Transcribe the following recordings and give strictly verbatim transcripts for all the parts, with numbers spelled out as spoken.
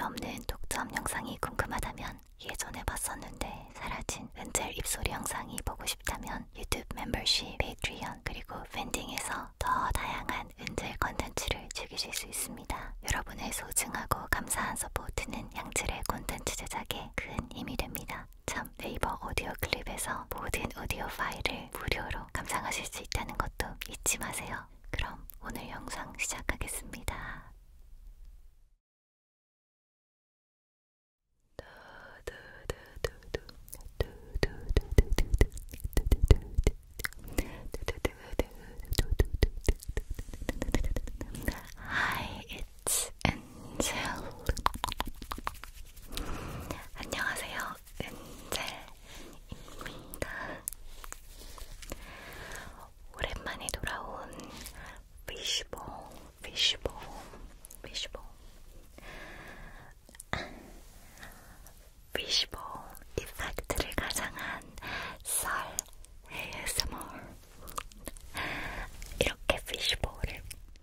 없는 독점 영상이 궁금하다면 예전에 봤었는데 사라진 은젤 입소리 영상이 보고 싶다면 유튜브 멤버십, 페이트리언 그리고 팬딩에서 더 다양한 은젤 컨텐츠를 즐기실 수 있습니다. 여러분의 소중하고 감사한 서포트는 양질의 콘텐츠 제작에 큰 힘이 됩니다. 참 네이버 오디오 클립에서 모든 오디오 파일을 무료로 감상하실 수 있다는 것도 잊지 마세요. 그럼 오늘 영상 시작하겠습니다. Hi, it's Angel. 안녕하세요, 은젤입니다. 오랜만에 돌아온 피쉬볼, 피쉬볼, 피쉬볼, 피쉬볼 이펙트를 가장한 썰 에이에스엠알. 이렇게 피쉬볼을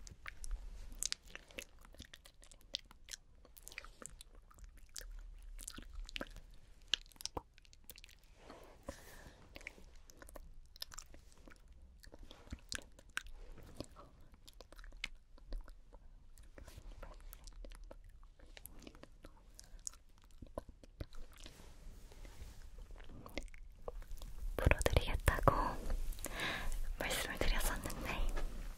풀어드리겠다고 말씀을 드렸었는데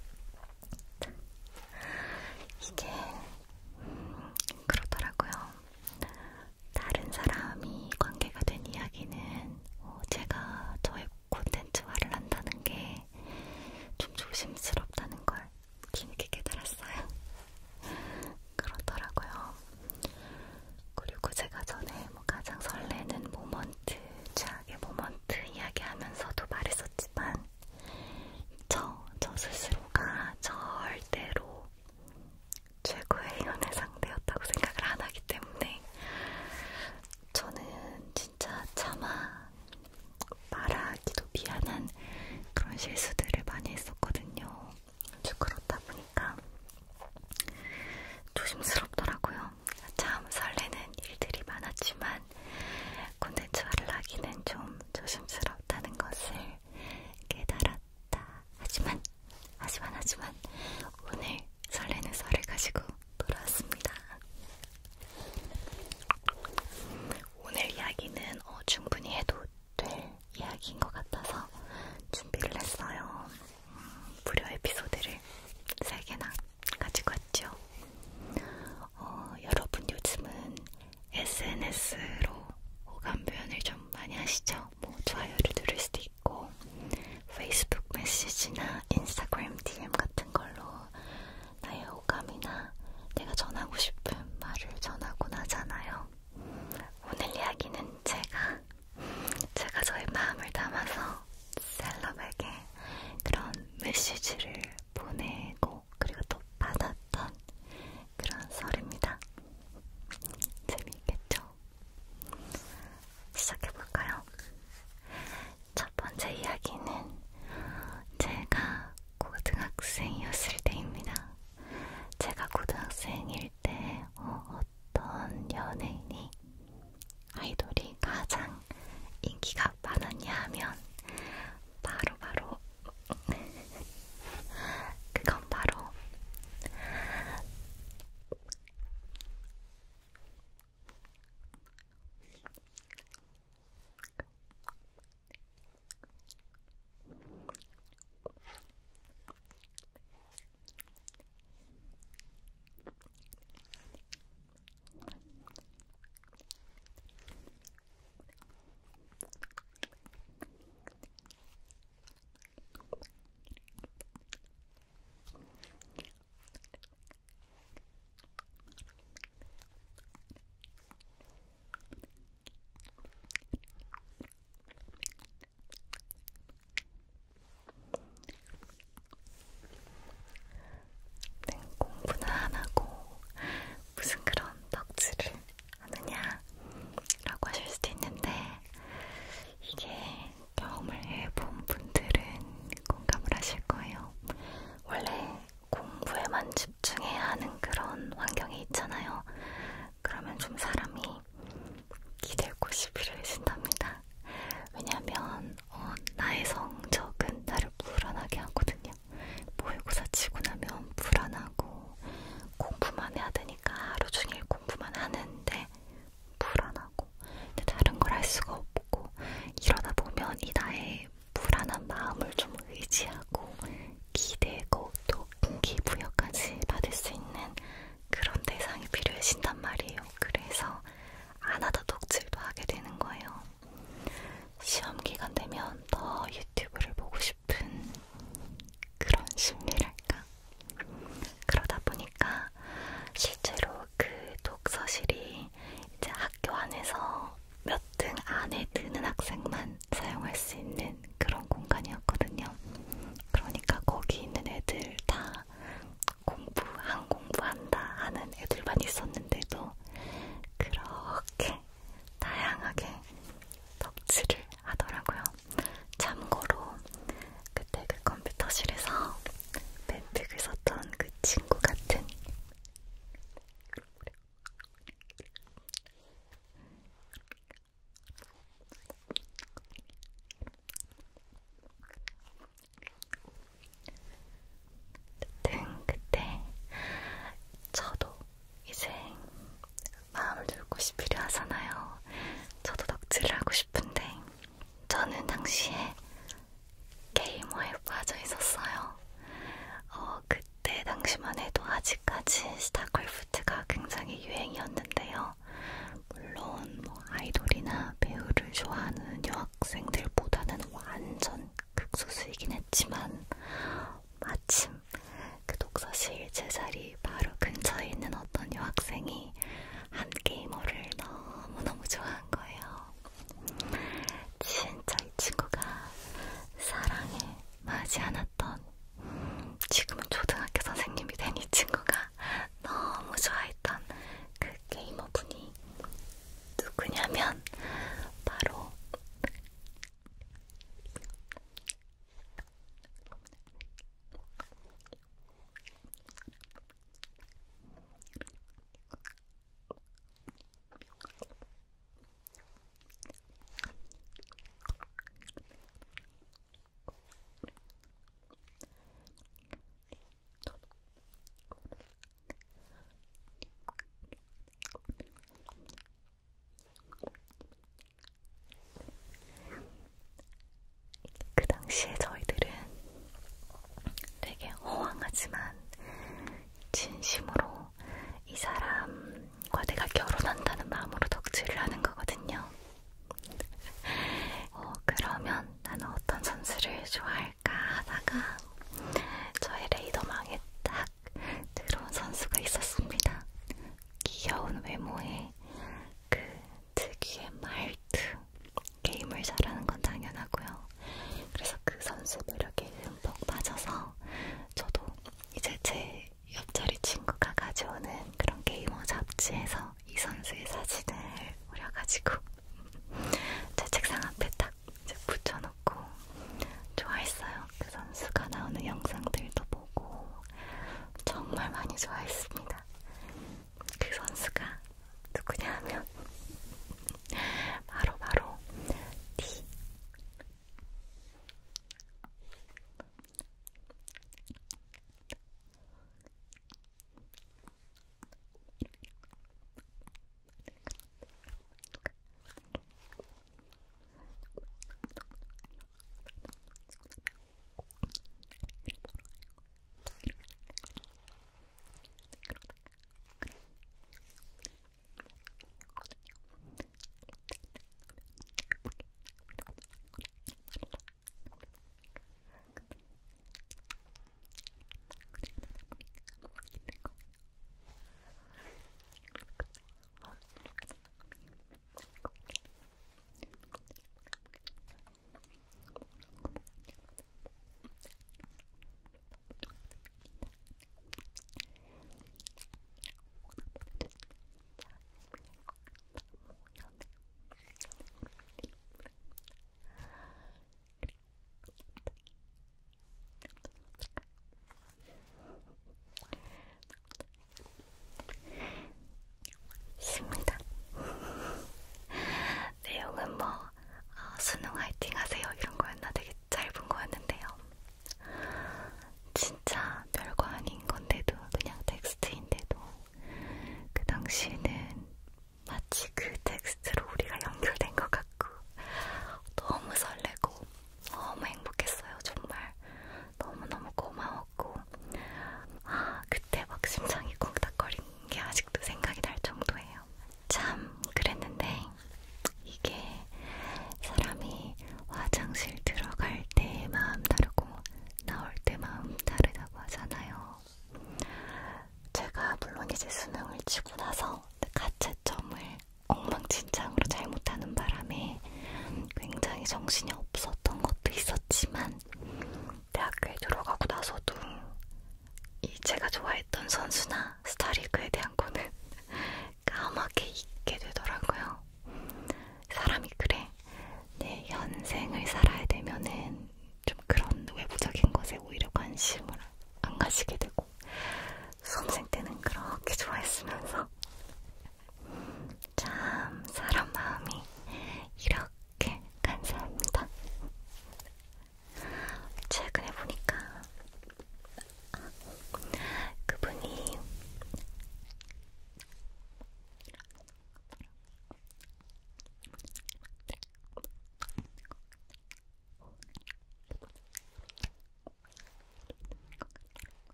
이게 음, 그렇더라고요. 다른 사람이 관계가 된 이야기는 어, 제가 저의 콘텐츠화를 한다는 게 좀 조심스럽다는 걸 뒤늦게 깨달았어요. 그렇더라고요. 그리고 제가 전에 뭐 가장 설레는 모먼트, 최악의 모먼트 이야기하면서도 말했었지만 저, 저 스스로가 절대로 최고의 연애 상대였다고 생각을 안 하기 때문에 저는 진짜 차마 말하기도 미안한 그런 실수들을 많이 했었거든요. 그렇다 보니까 조심스럽더라고요. 참 설레는 일들이 많았지만 콘텐츠화를 하기는 좀 조심스럽다는 것을 깨달았다. 하지만 하지만 하지만 오늘 설레는 썰을 가지고 돌아왔습니다. 오늘 이야기는 어, 충분히 해도 될 이야기인 것 같아서 준비를 했어요. 음, 무료 에피소드를 세 개나 가지고 왔죠. 어, 여러분 요즘은 에스엔에스로 호감 표현을 좀 많이 하시죠? 뭐 좋아요를 누를 수도 있고 페이스북 메시지나 인스타그램 디엠 같은 걸로 나의 호감이나 내가 전하고 싶은 말을 전하곤 하잖아요. 오늘 이야기는 제가 제가 저의 마음을 담아서 셀럽에게 그런 메시지를 보내고 그리고 또 받았던 그런 썰입니다. 재미있겠죠? 시작해볼까요? 첫 번째 이야기는 제가 고등학생이었을 때입니다. 제가 고등학생일 때 하신단 말이에요. 그래서 안 하다 덕질도 하게 되는 거예요. 시험 기간 되면 더 유튜브를 보고 싶은 그런 심리랄까. 그러다 보니까 실제로 그 독서실이 이제 학교 안에서 몇 등 안에 드는 학생만 사용할 수 있는 그런 공간이었거든요. 그러니까 거기 있는 애들 다 공부, 한 공부한다 하는 애들만 있었는데도 그렇게 다양하게 덕질을 하더라고요. 참고로 그때 그 컴퓨터실에서 밴드 썼던 그 친구 같은 등 그때 저도 이제 마음을 들고 싶으려 하잖아요. 저도 덕질을 하고 싶은데 저는 당시에 게이머에 빠져 있었어요. 어, 그때 당시만 해도 아직까지 스타크래프트가 굉장히 유행이었는데요. 물론 뭐 아이돌이나 배우를 좋아하는 여학생들보다는 완전 극소수이긴 했지만 마침 그 독서실 제자리 바로 근처에 있는 어떤 여학생이 한 게이머를 너무너무 좋아한 거예요. 진짜 이 친구가 사랑에 맞지 않았던, 지금은 초등학교 선생님이 된 이 친구가 너무 좋아했던 그 게이머분이 누구냐면 바로 그 당시에 저희들은 되게 허황하지만 진심으로 이 사람과 내가 결혼한다는 마음으로 덕질을 하는 거거든요. 어, 그러면 나는 어떤 선수를 좋아할까 하다가 저의 레이더망에 딱 들어온 선수가 있었습니다. 귀여운 외모에 그 특유의 말투, 게임을 잘하는 건 당연하고요. 그래서 그 선수 매력에 흠뻑 빠져서 저도 이제 제 옆자리 친구가 가져오는 그런 게이머 잡지에서 이 선수의 사진을 올려가지고 제 책상 앞에 딱 이제 붙여놓고 좋아했어요. 그 선수가 나오는 영상들도 보고 정말 많이 좋아했습니다. 그 선수가 누구냐 하면 바로 바로 디 있습니다. 내용은 뭐 어, 수능 화이팅 하세요 이런 거였나? 되게 짧은 거였는데요. 진짜 별거 아닌 건데도, 그냥 텍스트인데도 그 당시에는 마치 그 텍스트로 우리가 연결된 것 같고 너무 설레고 너무 행복했어요. 정말 너무너무 고마웠고, 아 그때 막 심장이 쿵닥거린 게 아직도 생각이 날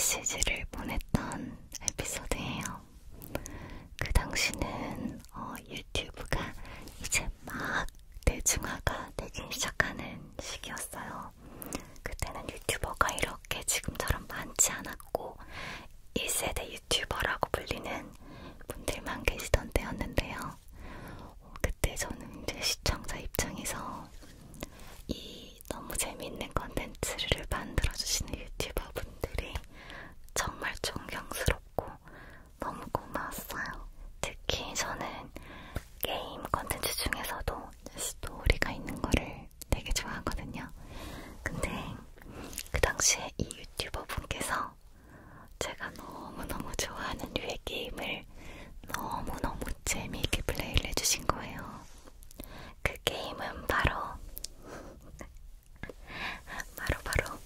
메시지를 보냈던 에피소드예요. 그 당시는 어, 유튜브가 이제 막 대중화가 되기 시작하는 시기였어요. 그때는 유튜버가 이렇게 지금처럼 많지 않았고 일 세대 유튜버라고 불리는 분들만 계시던 때였는데요. 어, 그때 저는 이제 시청자 입장에서 이 너무 재밌는 컨텐츠를 만들어주시는 유튜버 분들이 정말 존경스럽고 너무 고마웠어요. 특히 저는 게임 컨텐츠 중에서도 스토리가 있는 거를 되게 좋아하거든요. 근데 그 당시에 이 유튜버 분께서 제가 너무너무 좋아하는 류의 게임을 너무너무 재미있게 플레이를 해주신 거예요. 그 게임은 바로 바로 바로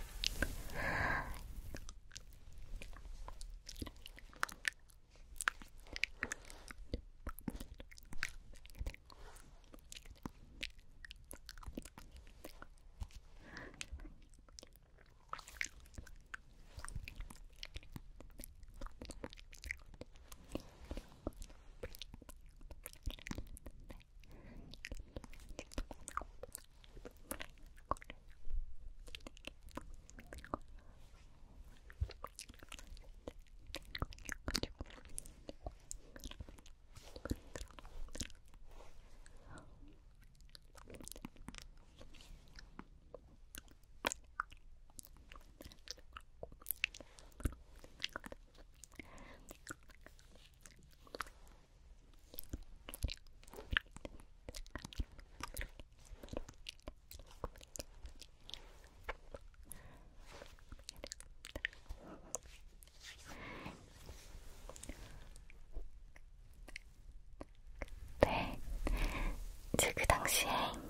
네, 이제 그 당시에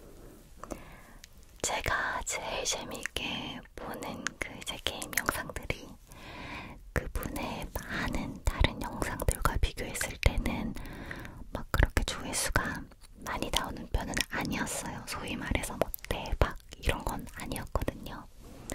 제가 제일 재미있게 보는 그 이제 게임 영상들이 그분의 많은 다른 영상들과 비교했을 때는 막 그렇게 조회수가 많이 나오는 편은 아니었어요. 소위 말해서 뭐 대박 이런 건 아니었거든요.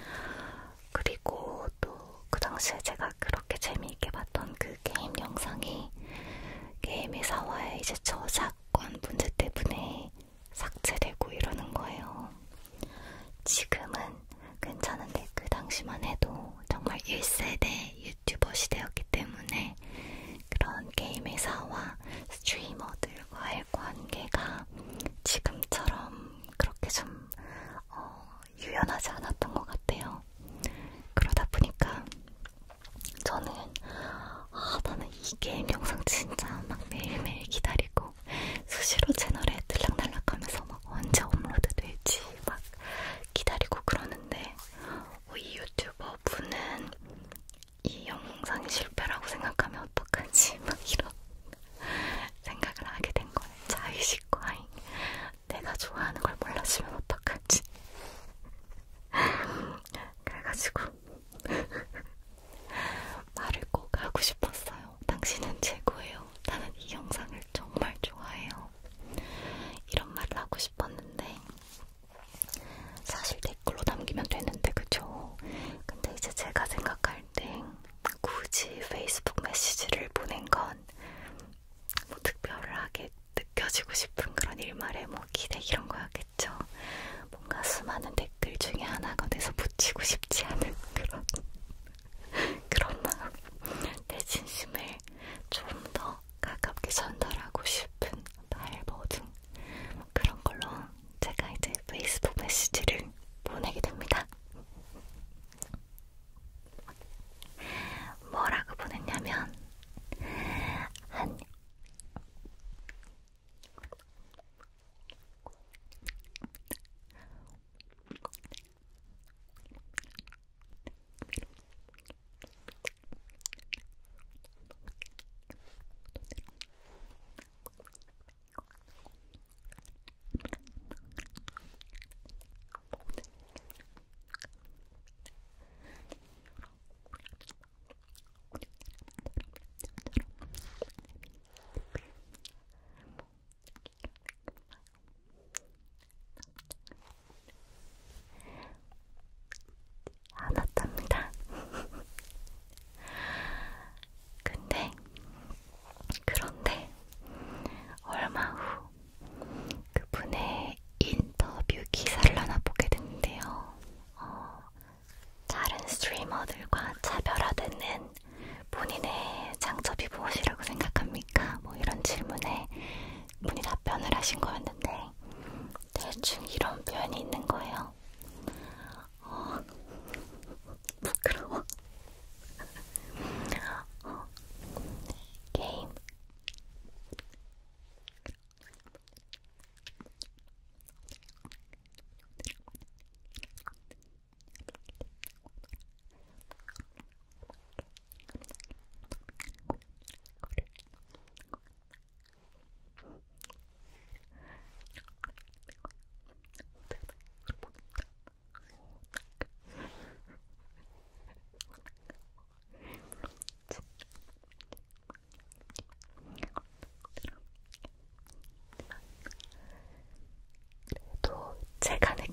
그리고 또 그 당시에 제가 그렇게 재미있게 봤던 그 게임 영상이 게임 회사와의 이제 저작권 문제 때문에 삭제되고 이러는 거예요. 지금은 괜찮은데 그 당시만 해도 정말 일 세대 유튜버 시대였기 때문에 그런 게임 회사와 스트리머들과의 관계가 지금처럼 그렇게 좀 어, 유연하지 않았던 것 같아요. 그러다 보니까 저는 아, 나는 이 게임 영상 진짜 막 매일매일 기다리고 수시로 채널에 들락날락하면서 막 언제 업로드 될지 막 기다리고 그러는데 어, 이 유튜버 분은 이 영상이 실패라고 생각하면 어떡하지? 막 이런 생각을 하게 된 거예요. 자의식 과잉. 내가 좋아하는 걸 몰라주면 어떡하지? 그래가지고 말을 꼭 하고 싶었어요. 당신은 최고예요. 나는 이 영상을 정말 좋아해요. 이런 말을 하고 싶었는데 사실 댓글로 남기면 되는데 그쵸? 근데 이제 제가 생각할 때 굳이 페이스북 메시지를 보낸 건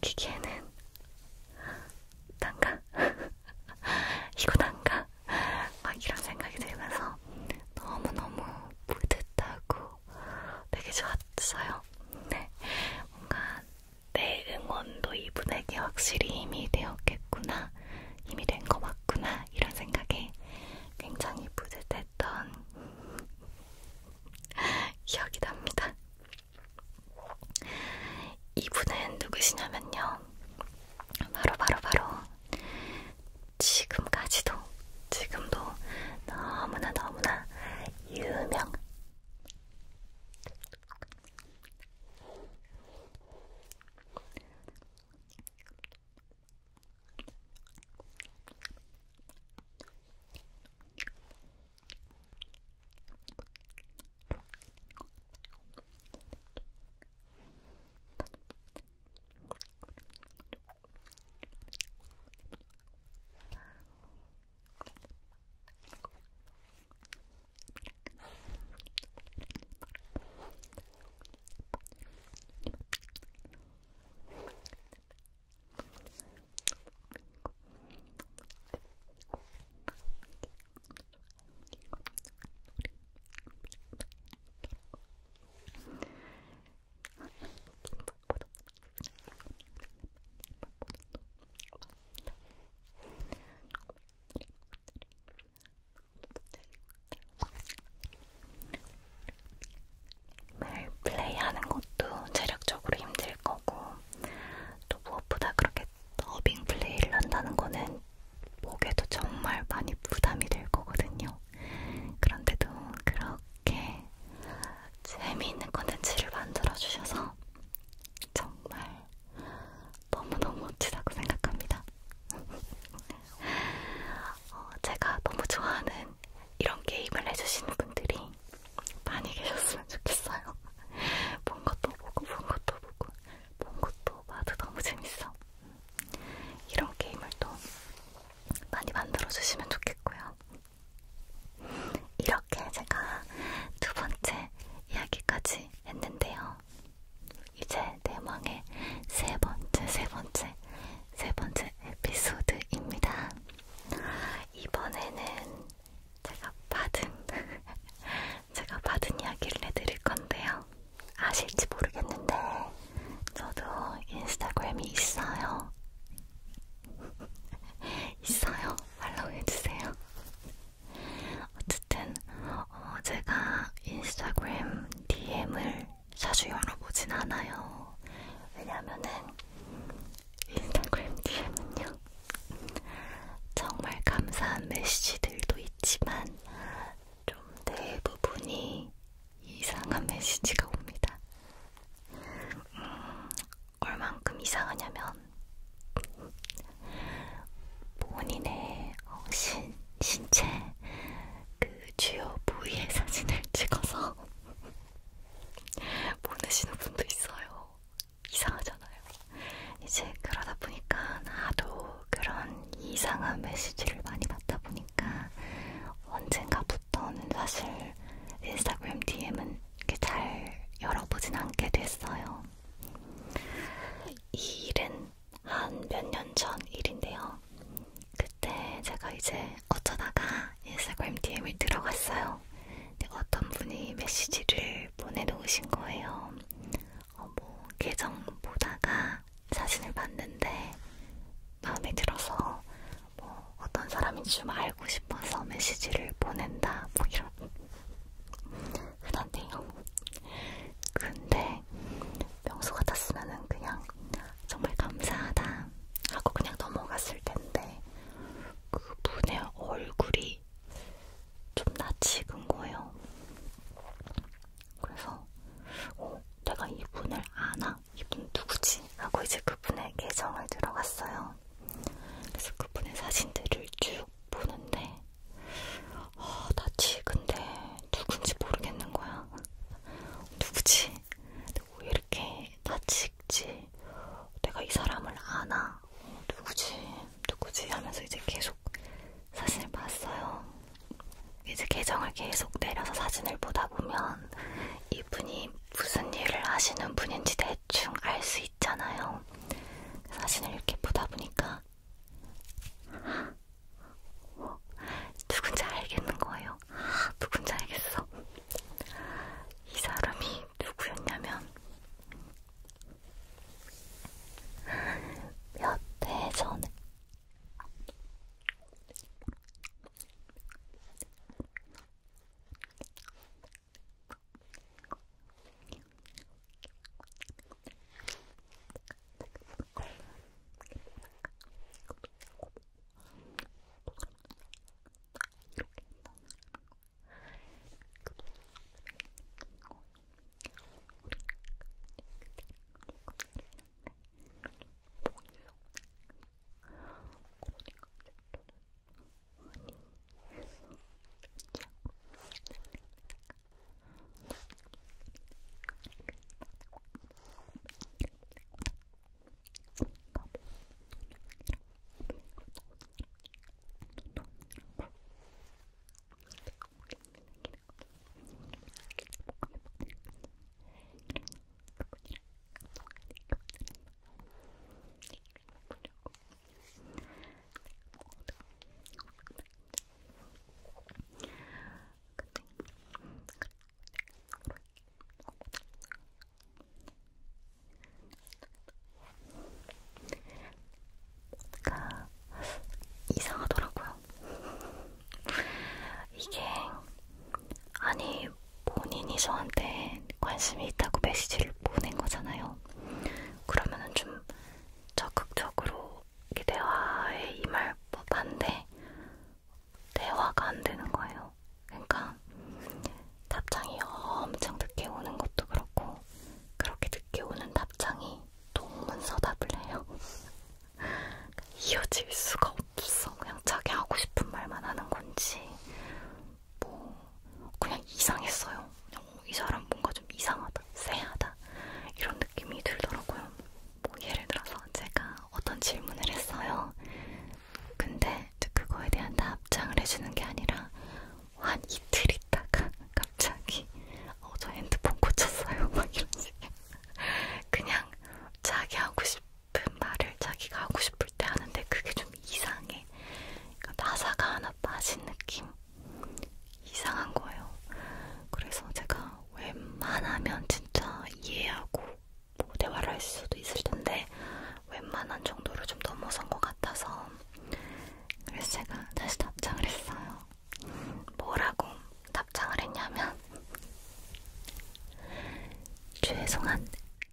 남기기에는 난가? 이거 난가? 막 이런 생각이 들면서 너무너무 뿌듯하고 되게 좋았어요. 네, 뭔가 내 응원도 이분에게 확실히 힘이 되었겠구나, 힘이 된 거 맞구나, 이런 생각에 굉장히 뿌듯했던 기억이 납니다. 이분은 누구시냐면요, 바로 바로 바로 지금까지도 지금도 너무나 너무나 유명 플레이하는 것도 체력적으로 힘들 거고, 또 무엇보다 그렇게 더빙 플레이를 한다는 거는 목에도 정말 많이 부담이 될 거거든요. 그런데도 그렇게 재미있는 콘텐츠를 만들어주셔서 정말 너무너무 멋지다고 생각합니다. 어, 제가 너무 좋아하는 이런 게임을 해주시는 분들이 많이 계셨으면 좋겠어요. 본 것도 보고 본 것도 보고 본 것도 봐도 너무 재밌어. 이런 게임을 또 많이 만들어주시면 좋겠고요. 이렇게 제가 두 번째 이야기까지 했는데요. 이제 대망의 세 번째, 세 번째, 세 번째 에피소드입니다. 이번에는 제가 받은, 제가 받은 이야기를 해드릴 건데요. 아실지 모르겠는데, 저도 인스타그램이 있어요. 있어요. 팔로우 해주세요. 어쨌든 어, 제가 인스타그램 디엠을 자주 열어보진 않아요. 왜냐면은 인스타그램 디엠은요, 정말 감사한 메시지들도 있지만 좀 대부분이 이상한 메시지가 옵니다. 음, 얼만큼 이상하냐면 본인의 어, 신, 신체 그 주요 부위의 사진을 찍어서 보내시는 분도 있어요. 이상하잖아요. 이제 그러다 보니까 하도 그런 이상한 메시지를 많이 받다 보니까 언젠가부터는 사실 인스타그램 디엠은 이렇게 잘 열어보진 않게 됐어요. 이 일은 한 몇 년 전 일인데요. 그때 제가 이제 어쩌다가 인스타그램 디엠을 들어갔어요. 근데 어떤 분이 메시지를 보내놓으신 거예요. 어, 뭐 계정 보다가 사진을 봤는데 마음에 들어서 뭐 어떤 사람인지 좀 알고 싶어서 메시지를 보낸다, 뭐 이런 흔한 내용. 근데 평소 같았으면은 그냥 정말 감사하다 하고 그냥 넘어갔을 텐데 그분의 얼굴이 좀 낯이 익은 거예요. 그래서 어, 내가 이분을 아나? 이분 누구지? 하고 이제 그분의 계정을 들어갔어요. 그래서 그분의 사진들을 쭉 보는데 어, 낯이 익은데 누군지 모르겠는 거야. 누구지? 왜 이렇게 낯이 익지? 내가 이 사람을 아나? 어, 누구지? 누구지? 하면서 이제 계속 사진을 봤어요. 이제 계정을 계속 내려서 사진을 보다 보면 이분이 무슨 일을 하시는 분인지 대충 알 수 있잖아요. 사진을 이렇게 보다 보니까 누군지 알겠는 거예요. 누군지 알겠어. 이 사람이 누구였냐면 몇 해 전에 이상하더라고요. 이게 아니 본인이 저한테 관심이 있다고 메시지를 보낸 거잖아요. 그러면은 좀 적극적으로 이렇게 대화에 임할 법한데 대화가 안 되는 거예요. 그러니까 답장이 엄청 늦게 오는 것도 그렇고 그렇게 늦게 오는 답장이 동문서답을 해요. 이어질 수가 없어. 그냥 자기 하고 싶은 말만 하는 건지 뭐 그냥 이상했어요. 그냥 이 사람 뭔가 좀 이상하다, 쎄하다 이런 느낌이 들더라고요. 뭐 예를 들어서 제가 어떤 질문을 했어요. 근데 그거에 대한 답장을 해주는 게 아니라 한 이틀 있다가 갑자기 어, 저 핸드폰 고쳤어요 막 이런 식의 그냥 자기 하고 싶은 말을 자기가 하고 싶을 때 하는데 그게 좀 이상해. 그러니까 나사가 하나 빠진 느낌? 이상한 거예요. 그래서 제가 웬만하면 진짜 이해하고 뭐 대화를 할 수도 있을 텐데 웬만한 정도로 좀 넘어선 것 같아서 그래서 제가 다시 답장을 했어요. 뭐라고 답장을 했냐면 죄송한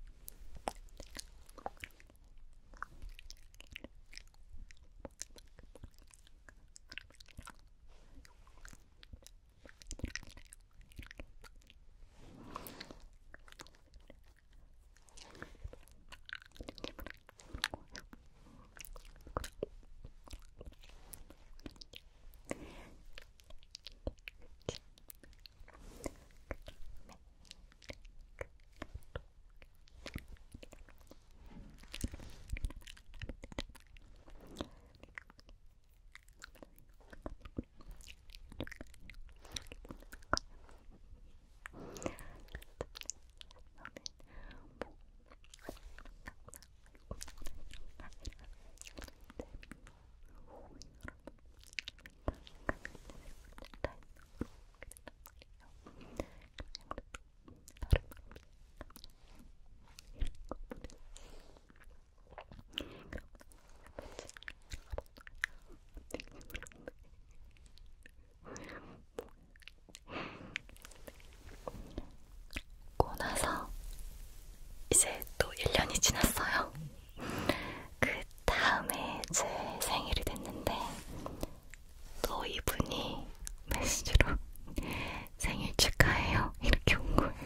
나서 이제 또 일 년이 지났어요. 그 다음에 제 생일이 됐는데 또 이분이 메시지로 생일 축하해요 이렇게 온 거예요.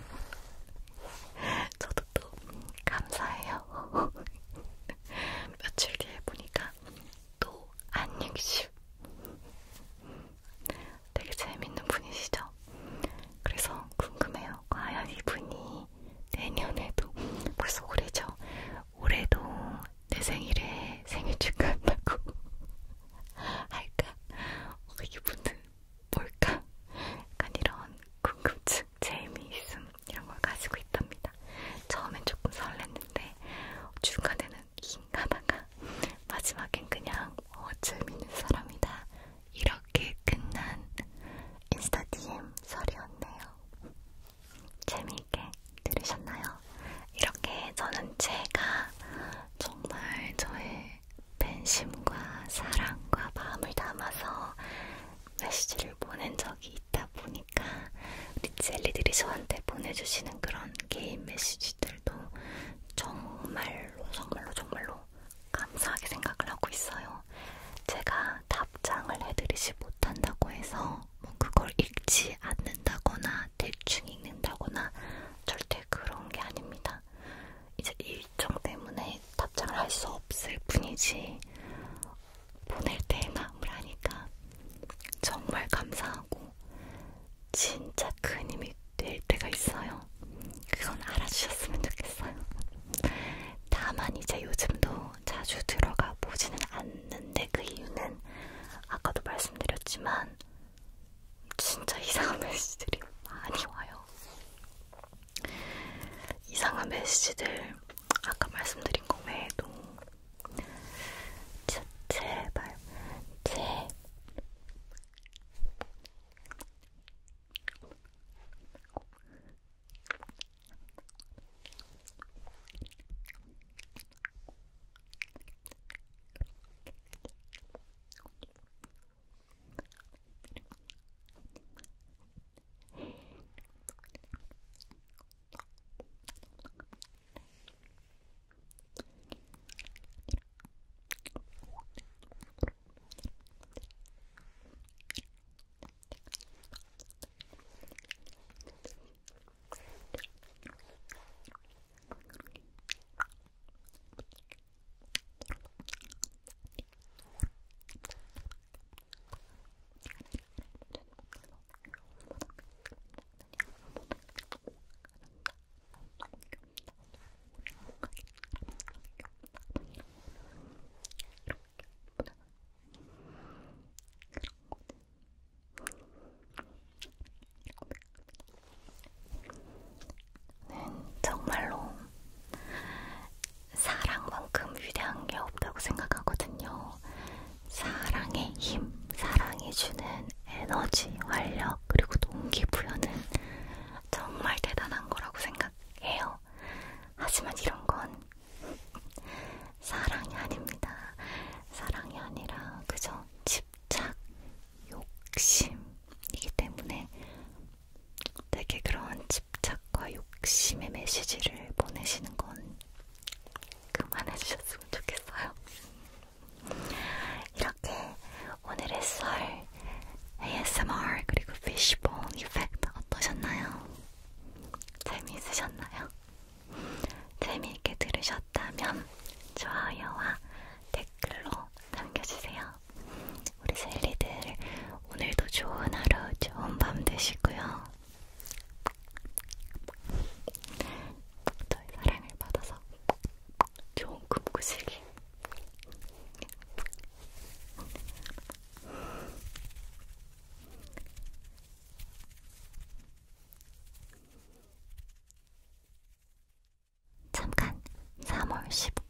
저도 또 감사해요. 며칠 뒤에 보니까 또 안육십 되게 재밌는 분이시죠? 그래서 궁금해요. 과연 이분이 내년에도 벌써 올해죠? 올해도 내 생일에 생일 축하한다고 할까? 어, 이분은 뭘까? 보내주시는 그런 개인 메시지들도 정말로 정말로 정말로 감사하게 생각을 하고 있어요. 제가 답장을 해드리지 못한다고 해서 뭐 그걸 읽지 않는다거나 대충 읽는다거나 절대 그런 게 아닙니다. 이제 일정 때문에 답장을 할 수 없을 뿐이지 보낼 때의 마음을 하니까 정말 감사하고 진짜 큰 힘이 될 때가 있어요. 그건 알아주셨으면 좋겠어요. 다만 이제 요즘도 자주 들어가 보지는 않는데 그 이유는 아까도 말씀드렸지만 진짜 이상한 메시지들이 많이 와요. 이상한 메시지들 아까 말씀드린 거 외에도 진짜 제발 제 정말로 사랑만큼 위대한 게 없다고 생각하거든요. 사랑의 힘, 사랑해주는 에너지, 활력, 그리고 동기부여는 정말 대단한 거라고 생각해요. 하지만 이런 건 사랑이 아닙니다. 사랑이 아니라 그저 집착, 욕심이기 때문에 되게 그런 집착과 욕심의 메시지를 보내시는 건 그만해주셨으면 좋겠어요. 이렇게 오늘의 썰 에이에스엠알 그리고 피쉬본 이펙트 어떠셨나요? 재미있으셨나요? 재미있게 들으셨다면 좋아요와 댓글로 남겨주세요. 우리 셀리들 오늘도 좋은 하루, 좋은 밤 되시고요. 저희 사랑을 받아서 좋은 꿈 꾸시길. 잠깐 삼월 십구